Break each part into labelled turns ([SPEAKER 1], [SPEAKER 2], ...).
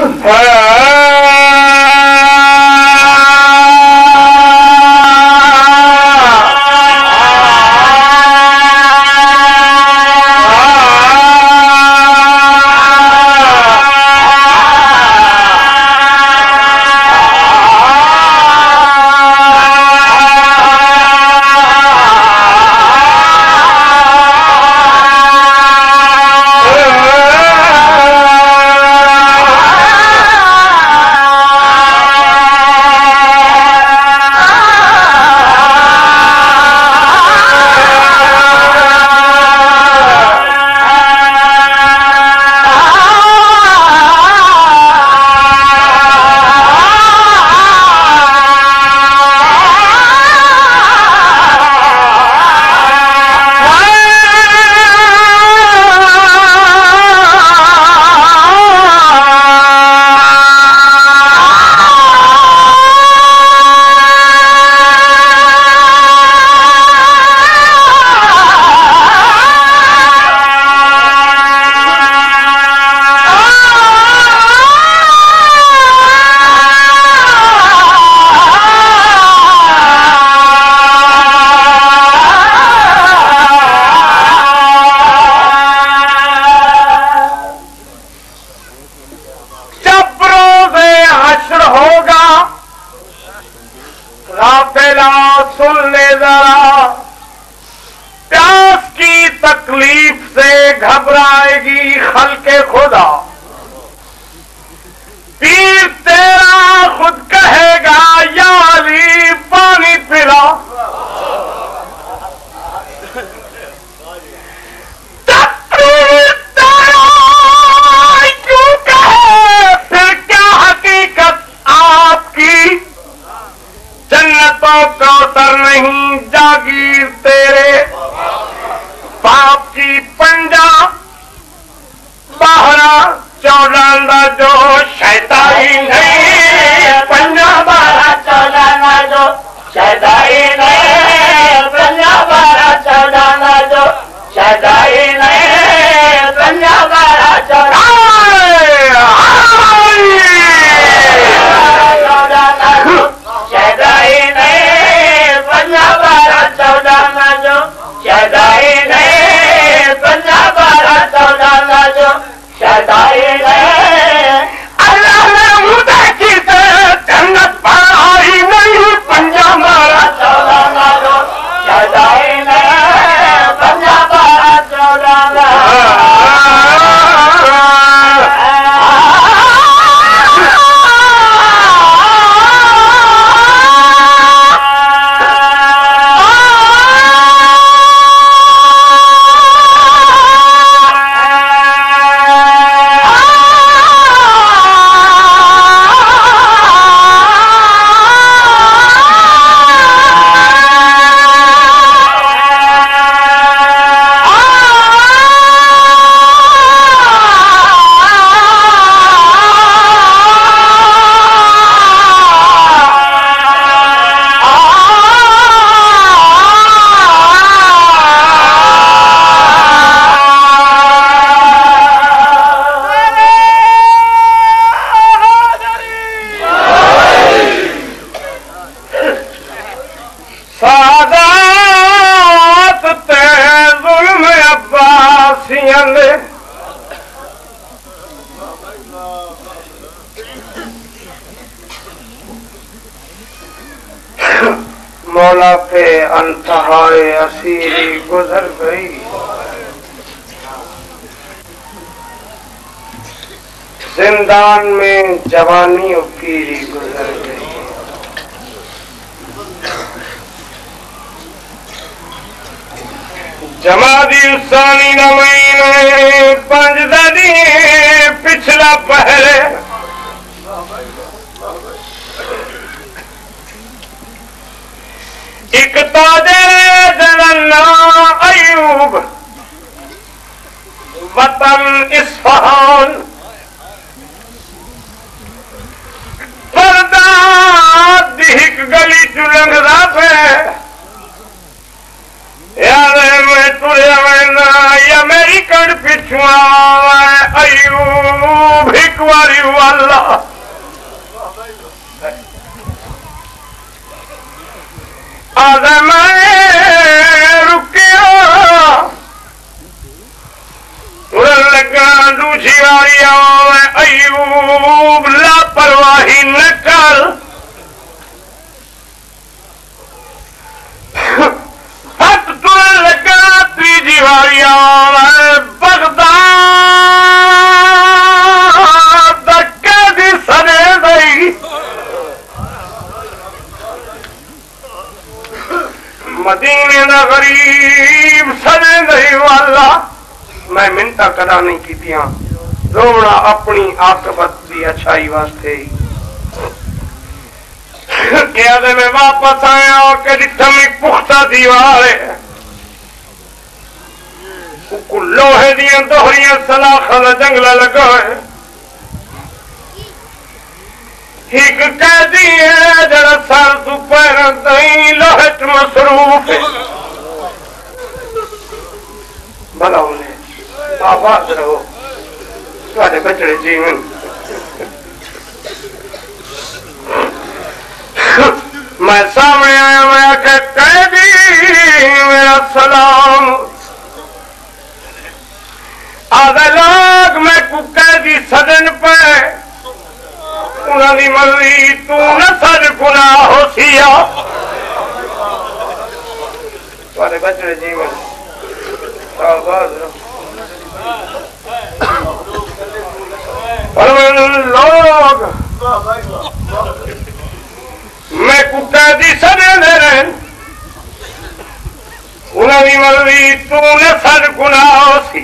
[SPEAKER 1] گھبرائے گی خلق خدا، پیر تیرا خود کہے گا یا علی پانی پلا، تقریر تیرا کیوں کہے پھر کیا حقیقت آپ کی، جنتوں کوثر نہیں جاگیر تیرے، باپ کی پنجا باہرا چوڑانا جو شیطانی نہیں، پنجا باہرا چوڑانا جو شیطانی نہیں، پنجا باہرا چوڑانا جو شیطانی نہیں، پنجا باہرا چوڑانا جو شیطانی نہیں، پنجا باہرا چوڑانا جو شیطانی نہیں، پنجا باہرا چوڑانا جو شیطانی نہیں، اللہ نے مجھے کسی جنت پڑھائی نہیں، پنجا باہرا چوڑانا جو شیطانی نہیں، پنجا باہرا چوڑانا مولا پہ انتہائے اسیری گزر گئی، زندان میں جوانی و پیری گزر گئی، جمادی الثانی نمائن پنج ددی پچھلا پہلے، ایک تاجر جلنا ایوب وطن اصفہان، پردہ دہک گلی چلنگ رافے، یار میں تریا وینا یا میری کڑ پچھوا ایوب ہک واری والا آدھے میں رکیا لگا دوسری واری ایوب لاپرواہی نہ کر ہاتھ تر لگا تیجی واری بغداد قیدی سنے دئی مدینے دا غریب سنے دئی والا میں منتا کدا نہیں کیتیاں رونا اپنی عاقبت دی اچھائی واسطے کیا دے میں واپس آیا کہ جتھا میں پختہ دیوار ہے لوہے دیاں دوہریاں سلاخاں دا جنگلہ لگا ہے ایک قیدی ہے جڑا سر تو پیراں تائیں لوہٹ مصروف ہے بھلا انہیں آباد رہو تھوڑے بچڑے جیون میں سامنے آیا میں آکھا قیدی میرا سلام آدھے لوگ میں کو قیدی سدن پہ انہوں نے مرضی تو نہ سر گناہ ہو سیا تھوڑے بچڑے جیون آباد رہو لوگ میں کو قیدی سنے دے رہے انہوں نے مرضی تو نہ سر گناہ ہو سی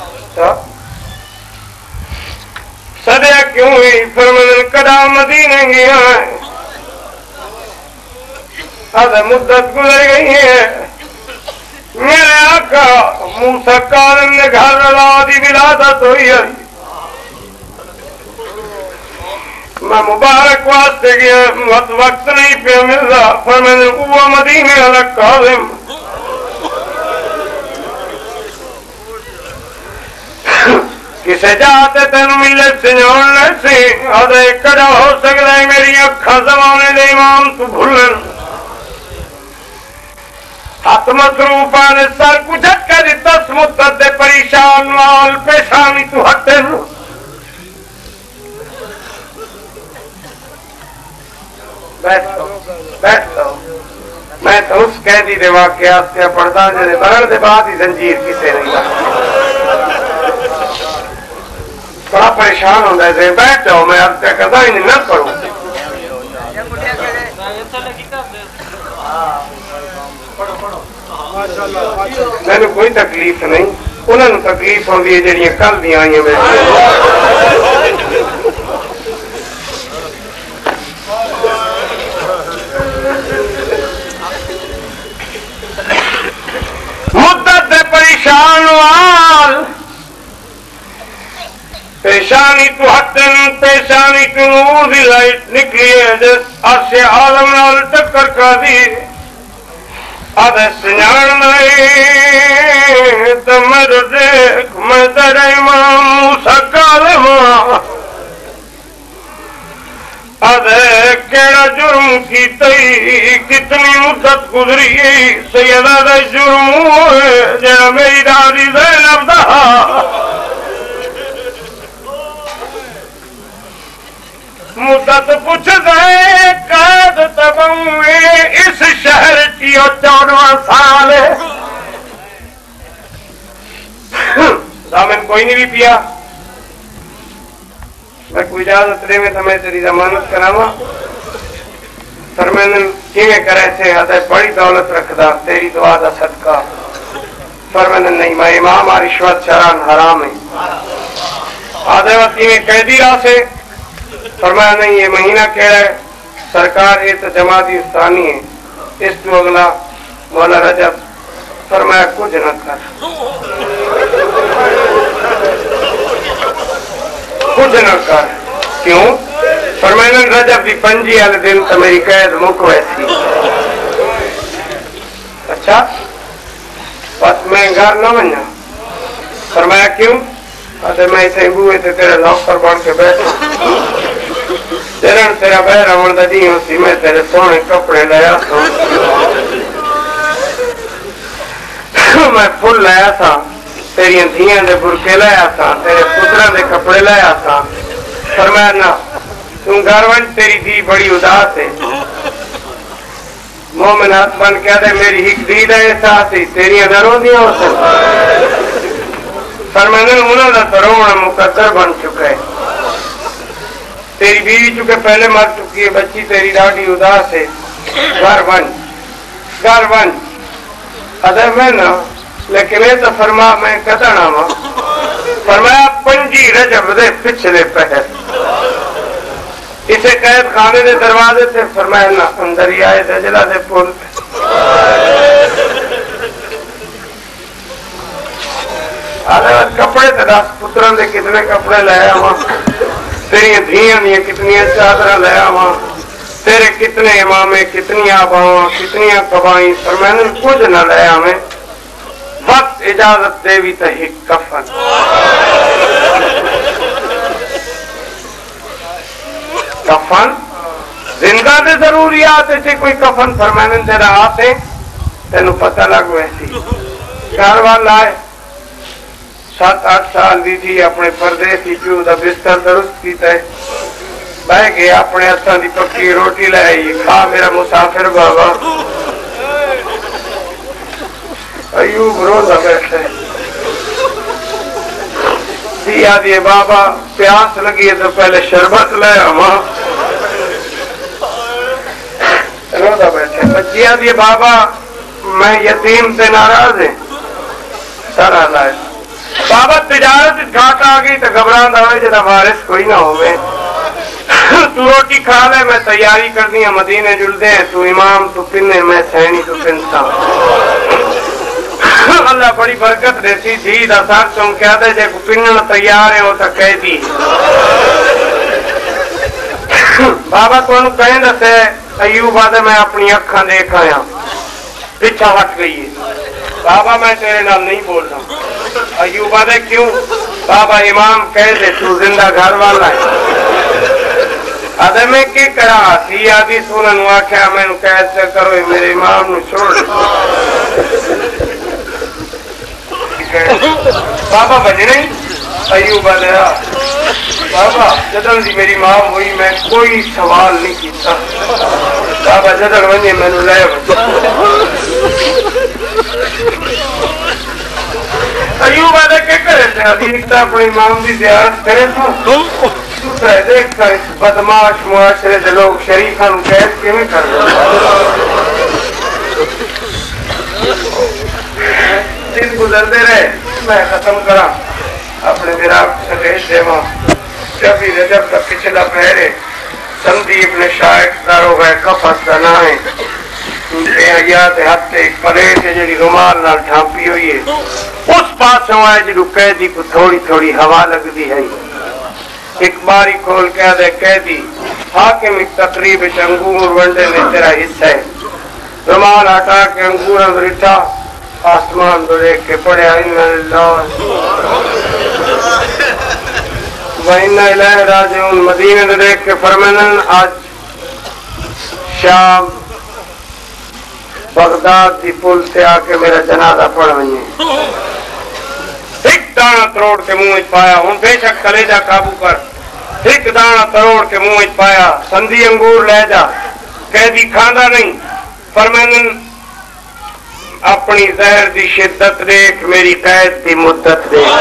[SPEAKER 1] سدیا کیوں ہوئی فرمایا کدا مدینے گیا ہے آدھا مدت گزر گئی ہے میرے آقا موسیٰ کاظم نے گھر دی ولادت ہوئی ہے میں مبارک واسطے گیا وقت نہیں پہ مل رہا فرمایا وہ مدینے والا کاظم کسے جاتے تین ملے سنجھوڑنے سے آدھے کڑا ہو سکتا ہے میری اکھا زمانے دے امام تو بھولن ہاتھ مصروفہ نے سر کو جھٹکا دی تس مدت دے پریشان وال پیشانی تو ہٹن بیٹھو میں تو اس قیدی دے واقعات سے پڑھتا جنہیں مرن دے بعد ہی زنجیر کسے نہیں لگا بڑا پریشان ہوتا ہے بیٹھ جاؤ میں اب تک کہتا ہی نہ کروں میں نے کوئی تکلیف نہیں انہوں نے تکلیف ہوتی ہے جڑیاں کل دی آئی ہیں مدت پریشان وال پیشانی تو ہتن پیشانی تو نور دی لائٹ نکلی ہے جس عرش عالم نال ٹکر کا دی آدھے سنجھان نہیں تو میرے دیکھ میں تیرے امام موسیٰ کاظم آدھے کیڑا جرم کی تئی کتنی مدت گزری سیدہ دے جرم ہوئے جہاں میری دادی زینب دا مدت پوچھ گئے قید تبوئے اس شہر کی 14واں سال دامن کوئی نہیں بھی پیا میں کوئی اجازت دے میں تو میں تیری ضمانت کراوا فرمایا کیویں کرے سے آدھے بڑی دولت رکھدا تیری دعا دا صدقہ فرمایا نہیں میں امام رشوت چران حرام ہے آدھے وقت کیویں قیدی راہ سے فرمایا نہیں یہ مہینہ کہہ ہے سرکار یہ تو جماعتی ثانی ہے اس تو اگلا مولا رجب فرمایا کچھ نہ کر کچھ نہ کر کیوں فرمایا رجب دی پنجی والے دن تو میری قید مک ویسی اچھا بس میں گھر نہ بنیا فرمایا کیوں میں اتنے بوئے تے تیرے نوکر بن کے بیٹھا چرن تیرا بہر آن دا جی ہوتی میں تیرے سونے کپڑے لایا تھا میں پھول لایا تھا تیری دھیاں دے برکے لایا تھا تیرے پترا دے کپڑے لایا تھا فرمایا نہ تم گھر ون تیری دھی بڑی اداس ہے مومنات بن کے دے میری ایک دید ہے احساس ہی تیری نروں دیا ہو سکتا فرمایا انہوں دا ترونا مقدر بن چکا ہے تیری بیوی چکے پہلے مر چکی ہے بچی تیری ڈاڑی اداس ہے گھر بن ادھر میں نا لیکن یہ تو فرما میں کتنا وا فرمایا 5 رجب دے پچھلے پہر اسے قید خانے دے دروازے سے فرمایا نا اندر ہی آئے دجلہ دے پول کپڑے تداس پتران دے کتنے کپڑے لایا وہاں تیری دھیاں دیا کتنی چادر لایا وہاں تیرے کتنے امامے کتنی آباواں کتنی قبائیں فرمایا کچھ نہ لایا میں وقت اجازت دے بھی تہی کفن کفن زندہ دے ضروریات ہے کوئی کفن فرمانے تیرا آتے تینوں پتہ لگ ویسی گھر والا ہے 7-8 سال دی تھی اپنے پردے تھی پیو دا بستر درست کیتا ہے بہ گیا اپنے ہاتھوں دی پکی روٹی لائی کھا میرا مسافر بابا ایوب روزہ بیٹھے دیا دیے بابا پیاس لگی ہے تو پہلے شربت لایا ماں روزہ بیٹھے بچیا دیے بابا میں یتیم سے ناراض ہے سارا لائے بابا تجارت گھاٹ آ گئی تو گھبرانا ہوئے جدا وارث کوئی نہ ہوئے تو روٹی کھا لے میں تیاری کرنی ہے مدینے جلدے ہیں تو امام تو پننے میں سینی تو پنسا اللہ بڑی برکت دیتی جی دا سار تم کہہ دے جے کو پنن تیار ہے ہو تو کہہ دی بابا تو انہوں کہیں دسے ایوب آدھے میں اپنی اکھاں دیکھ آیا پیچھا ہٹ گئی ہے بابا میں تیرے نام نہیں بول رہا ایوب آدھے کیوں بابا امام کہہ دے تو زندہ گھر والا ہے آدھے میں کی کرا سی آدھی سونن واقعہ میں نو قید سے کرو میرے امام نو چھوڑ بابا بجنے ایوب آدھے بابا جدل دی میری ماں ہوئی میں کوئی سوال نہیں کیتا بابا جدل ونجے میں نو لے ایوب آدھے کہ کرے تھے ادھیکتا اپنی امام دی زیارت کرے تو دوسرے دیکھ کر اس بدماش معاشرے دے لوگ شریفان قید کے میں کر دن گزردے رہے میں ختم کرا اپنے میرا سدیش دیواں جبی رجب کا پچھلا پہرے سندھی ابن شائق دارو گئے کفت دنائیں بے حیات ہاتھ ایک پلیٹ ہے جڑی رومال نال ڈھانپی ہوئی ہے اس پاس ہوئے جڑو قیدی کو تھوڑی تھوڑی ہوا لگ دی ہے ایک باری کھول کہہ دے قیدی حاکم ایک تقریب انگور ونڈے میں تیرا حصہ ہے رومال ہٹا کے انگور اندرٹا آسمان دو دیکھ کے پڑھے اِنَّا لِلَّهِ وَإِنَّا إِلَيْهِ رَاجِعُونَ مدینے دو دیکھ کے فرمانن آج شام بغداد دی پل سے آ کے میرا جنازہ پڑھ رہی ہیں ایک دانہ تروڑ کے منہ پایا ہوں بے شک کلیجہ قابو کر ایک دانہ تروڑ کے منہ پایا سندھی انگور لے جا قیدی کھانا نہیں فرمانن اپنی زہر دی شدت دیکھ میری قید دی مدت دیکھ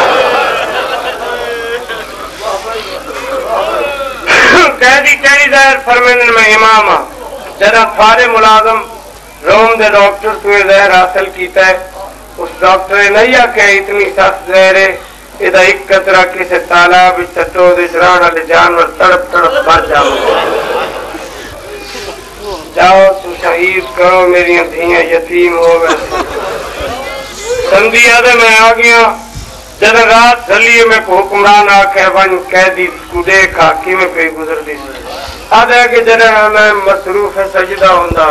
[SPEAKER 1] قیدی چاہی زہر فرمانن میں امام ہاں جدا فارے ملازم روم دے ڈاکٹر توے زہر حاصل کیتا ہے اس ڈاکٹر نے نہیں آکے اتنی سخت زہر ہے ادھا ایک قطرہ کسے تالاب چٹو دے جران والے جانور تڑپ تڑپ مر جاؤ جاؤ تو شہید کرو میری دھیاں یتیم ہو گئے سندھی آدھے میں آ گیا جب رات دلیے میں کو حکمران آکے ون قیدی کو دیکھا کی میں پہ گزر دی آدھے کہ جنہا میں مصروف سجدہ ہوندہ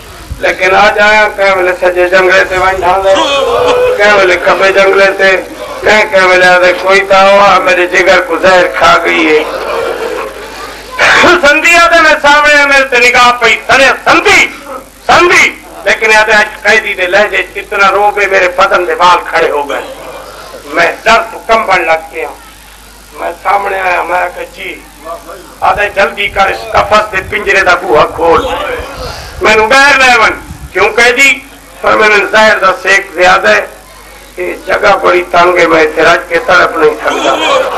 [SPEAKER 1] لیکن آج آیا کہیں ملے سجے جنگلے تے ون ڈھان دے کہیں ملے کبے جنگلے تے کہ ملے کوئی تو میرے جگر کو زہر کھا گئی ہے سندھی آتے میں سامنے میرے تے نگاہ پئی سندھی لیکن آتے قیدی دے لہجے اتنا روبے میرے بدن دے بال کھڑے ہو گئے میں ڈر تو کمبن لگ گیا میں سامنے آیا میں کہ جی آدھے جلدی کر اس قفس دے پنجرے دا بوہا کھول میں نو باہر لے ون کیوں قیدی پر میں نے ظاہر دا سیک زیادہ ہے کہ جگہ بڑی تنگ ہے میں اتنے رج کے تڑپ نہیں سکتا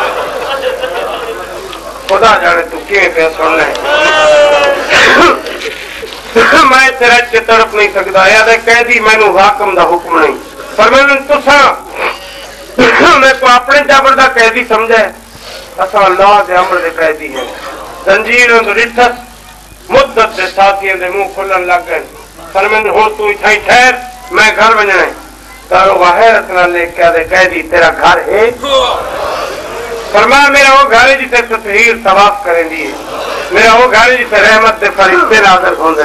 [SPEAKER 1] خدا جانے تو کیے پہ سننا ہے میں اتنے رج کے تڑپ نہیں سکتا یاد ہے قیدی میں نو حاکم دا حکم نہیں پر میں نے تسا میں کو اپنے جبر دا قیدی سمجھا ہے اسا اللہ دے امر دے قیدی ہیں زنجیر اندر رٹھس مدت دے ساتھیاں دے منہ کھلن لگ گئے پر میں نے ہو تو اتھائی ٹھہر میں گھر بننا ہے تارو حیرت نہ لے کے آدھے قیدی تیرا گھر ہے فرمایا میرا وہ گھر ہے جسے تطہیر ثواب کریں دیئے میرا وہ گھر ہے جسے رحمت دے فرشتے نازل ہوندن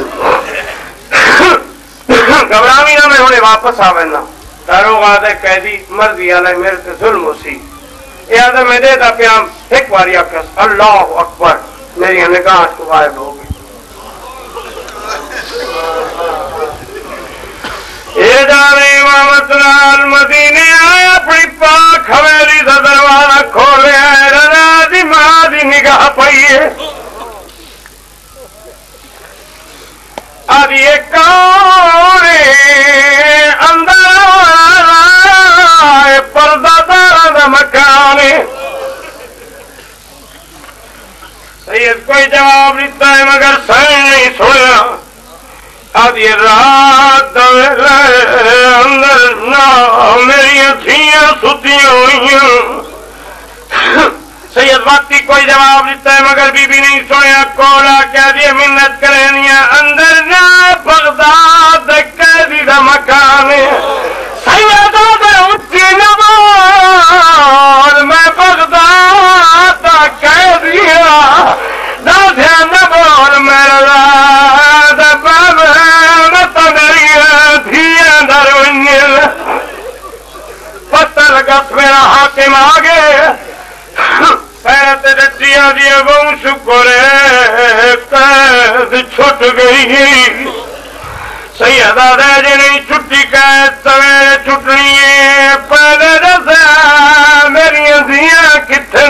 [SPEAKER 1] گھبرامی نہ میں ہونے واپس آوینا تارو آدھے قیدی مرضی علیہ میرے سے ظلم ہو سی یہ آدھے میں دے دا پیام ایک باری آکس اللہ اکبر میری نگاہ کو غائب ہو گئی یہ جانے امامت لال مدینے آیا اپنی پاک حویلی دا دروازہ کھولے آئے رضا دی ماں دی نگاہ پئیے آدھی ایک کانے اندر آئے پردہ دارا دا مکانے سید کوئی جواب دیتا ہے مگر سین نہیں سویا آدھی رات اندر میری دھیاں ستیاں ہوئیں سید وقتی کوئی جواب دیتا ہے مگر بی بی نہیں سویا کولا کیا دیئے منت کرینیا اندر نہ بغداد قیدی دا مکان سیدہ دے اچھی نبور میں بغداد دا قیدیا دا دھیان نبور میرا دا باب دھیاں در پتہ لگا میرا حاکم آگے پیرت رٹیاں دیا بہو شکر قید چھٹ گئی سیدہ دے جی نہیں چھٹی قید سویرے چھٹنی ہے پہلے رسا میری دھیاں کتن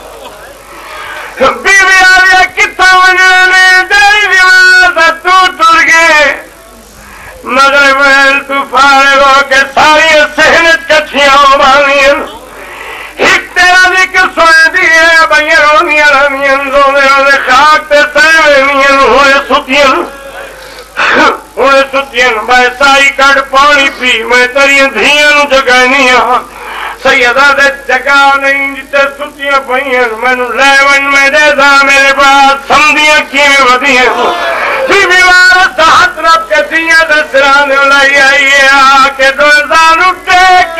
[SPEAKER 1] بیوی آیا کتھا وجنے ڈیری دیوار تو ٹر گئے مگر محل تو فارغ ہو کے ساری سہنت کچھیاں بانیاں ایک تیرا ذکر سوئے دیئے بھئی رونیاں رونیاں زونے رونے خاک تے سیوینیاں ہوئے ستیاں بھائی سائی کڑ پانی پی میں تریاں دھیاں نو جگائنیاں سیدہ دے جگہ نہیں جتے ستیاں پہیاں میں نو لیون میں دے دا میرے پاس سمدیاں کیویں ودیاں بی بیوار ساتھ رب کے دیا دسرانے لائی آئیے آکے دوزان اٹھے